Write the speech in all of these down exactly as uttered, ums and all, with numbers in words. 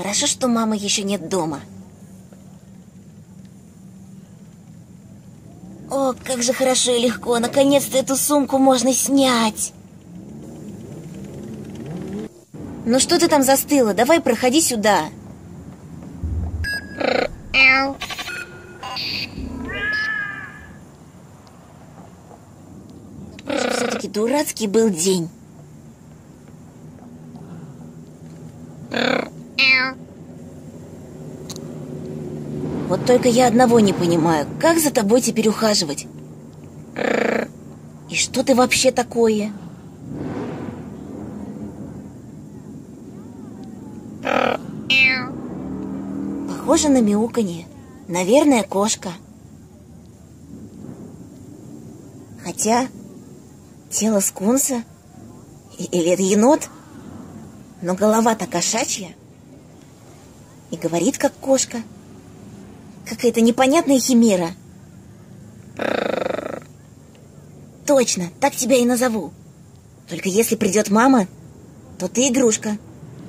Хорошо, что мамы еще нет дома. О, как же хорошо и легко. Наконец-то эту сумку можно снять. Ну что ты там застыла? Давай, проходи сюда. Все-таки дурацкий был день. Вот только я одного не понимаю. Как за тобой теперь ухаживать? И что ты вообще такое? Похоже на мяуканье. Наверное, кошка. Хотя тело скунса или это енот, но голова-то кошачья и говорит как кошка. Какая-то непонятная химера. Точно, так тебя и назову. Только если придет мама, то ты игрушка.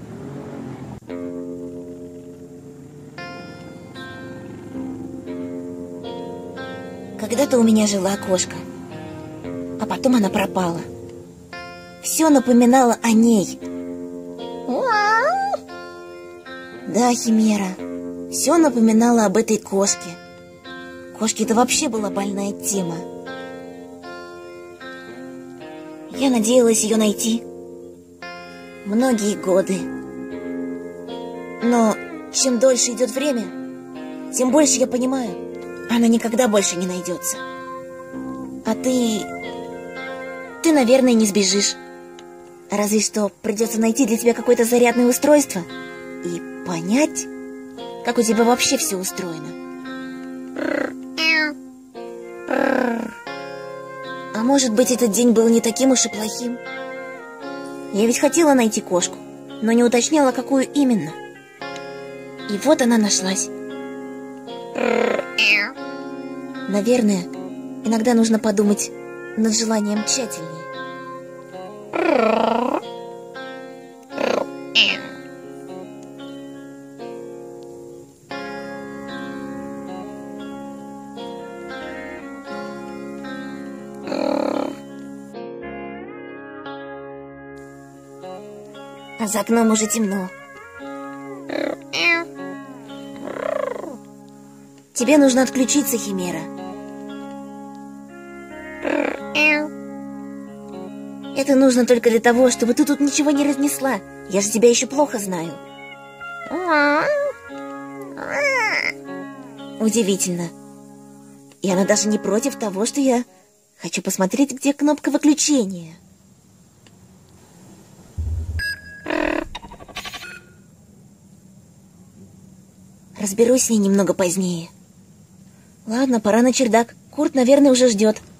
Когда-то у меня жила кошка, а потом она пропала. Все напоминало о ней. Да, химера, все напоминало об этой кошке. Кошке это вообще была больная тема. Я надеялась ее найти многие годы. Но чем дольше идет время, тем больше я понимаю, она никогда больше не найдется. А ты... Ты, наверное, не сбежишь. Разве что придется найти для тебя какое-то зарядное устройство и понять, как у тебя вообще все устроено. А может быть, этот день был не таким уж и плохим? Я ведь хотела найти кошку, но не уточняла, какую именно. И вот она нашлась. Наверное, иногда нужно подумать над желанием тщательнее. А за окном уже темно. Тебе нужно отключиться, химера. Это нужно только для того, чтобы ты тут ничего не разнесла. Я же тебя еще плохо знаю. Удивительно. И она даже не против того, что я хочу посмотреть, где кнопка выключения. Разберусь с ней немного позднее. Ладно, пора на чердак. Курт, наверное, уже ждет.